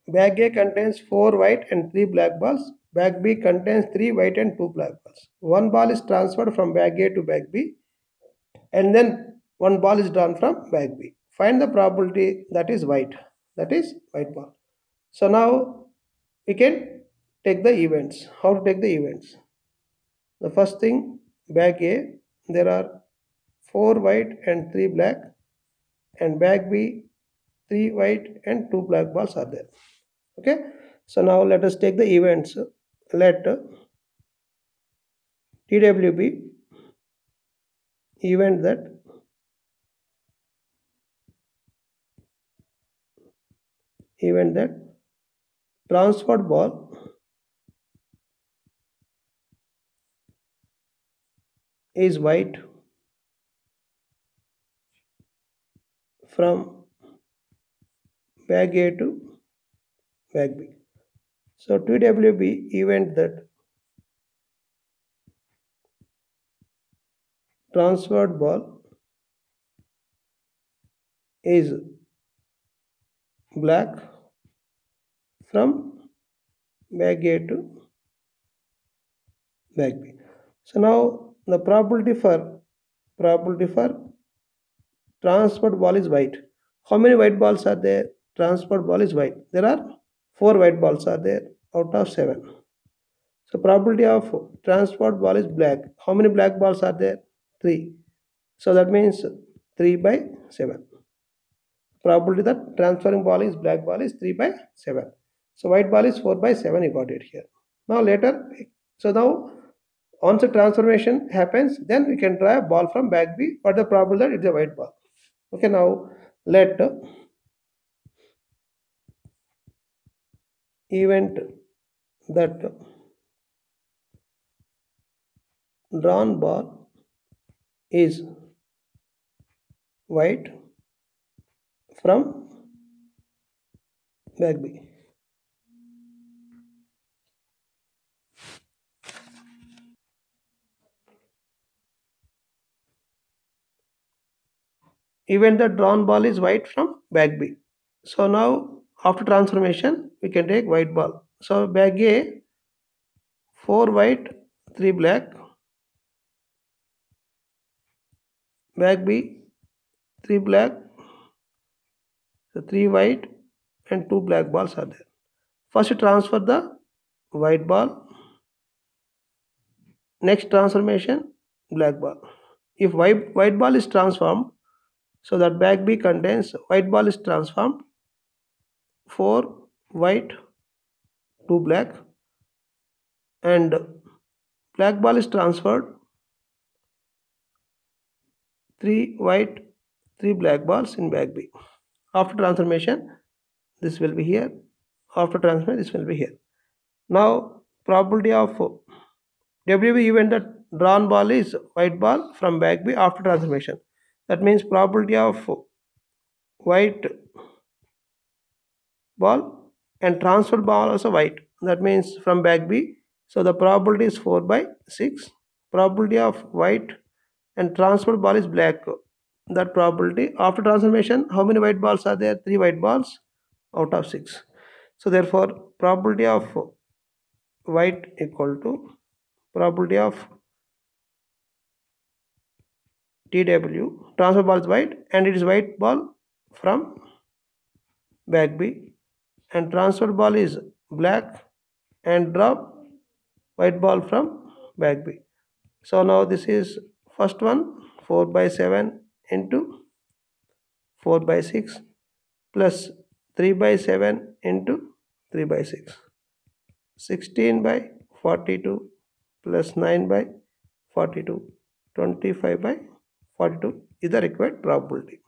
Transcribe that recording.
bag A contains 4 white and 3 black balls. Bag B contains 3 white and 2 black balls. One ball is transferred from bag A to bag B, and then one ball is drawn from bag B. Find the probability that is white ball. So now we can take the events. How to take the events? The first thing, bag A, there are 4 white and 3 black, and bag B, 3 white and 2 black balls are there. Okay, so now let us take the events. Let TWB event that transferred ball is white from bag A to bag B. So TWB event that transferred ball is black from bag A to bag B. So now the probability for transferred ball is white. How many white balls are there? Transferred ball is white. There are 4 white balls are there out of 7. So probability of transferred ball is black. How many black balls are there? 3. So that means 3 by 7. Probability that transferring ball is black ball is 3 by 7. So white ball is 4 by 7. You got it here. Now later, so now once the transformation happens, then we can draw a ball from bag B. What the probability that it's a white ball? Okay, now let event that drawn ball is white from bag B. Event that drawn ball is white from bag B. So now after transformation we can take white ball. So bag A, 4 white, 3 black. Bag B, 3 black, so 3 white and 2 black balls are there. First you transfer the white ball. Next transformation, black ball. If white ball is transformed, so that bag B contains white ball is transformed 4 white 2 black, and black ball is transferred 3 white 3 black balls in bag B. After transformation this will be here. After transformation this will be here. Now probability of WB event that drawn ball is white ball from bag B after transformation. That means probability of white ball and transferred ball also white. That means from bag B. So the probability is 4 by 6. Probability of white and transferred ball is black. That probability after transformation, how many white balls are there? 3 white balls out of 6. So therefore probability of white equal to probability of TW, transfer ball is white and it is white ball from bag B, and transfer ball is black and drop white ball from bag B. So now this is first one, 4 by 7 into 4 by 6 plus 3 by 7 into 3 by 6. 16 by 42 plus 9 by 42. 25 by 42 is the required probability.